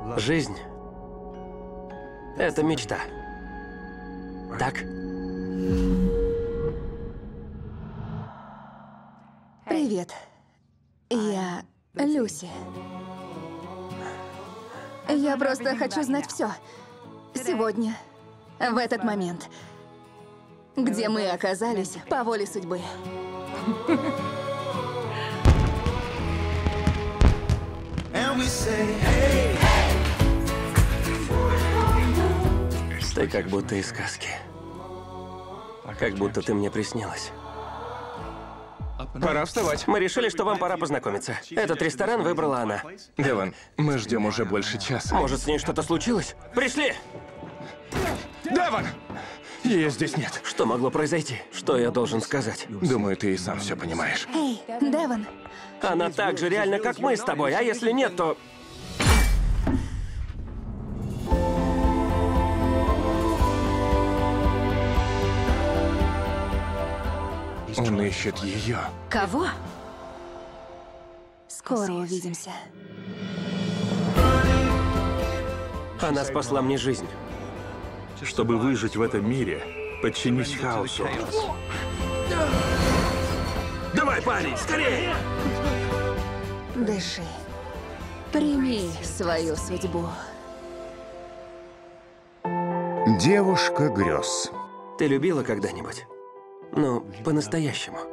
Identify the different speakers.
Speaker 1: Жизнь – это мечта. Так?
Speaker 2: Привет. Я Люси. Я просто хочу знать все. Сегодня, в этот момент, где мы оказались по воле судьбы.
Speaker 1: Ты как будто из сказки. Как будто ты мне приснилась.
Speaker 3: Пора вставать.
Speaker 1: Мы решили, что вам пора познакомиться. Этот ресторан выбрала она.
Speaker 3: Деван, мы ждем уже больше часа.
Speaker 1: Может, с ней что-то случилось? Пришли!
Speaker 3: Деван! Ее здесь нет.
Speaker 1: Что могло произойти? Что я должен сказать?
Speaker 3: Думаю, ты и сам все понимаешь.
Speaker 2: Эй, Деван.
Speaker 1: Она так же реальна, как мы с тобой, а если нет, то...
Speaker 3: Он ищет ее.
Speaker 2: Кого? Скоро увидимся.
Speaker 1: Она спасла мне жизнь.
Speaker 4: Чтобы выжить в этом мире, подчинись хаосу. Давай, парень, скорее!
Speaker 2: Дыши. Прими свою судьбу.
Speaker 5: Девушка грез.
Speaker 1: Ты любила когда-нибудь? Ну, по-настоящему.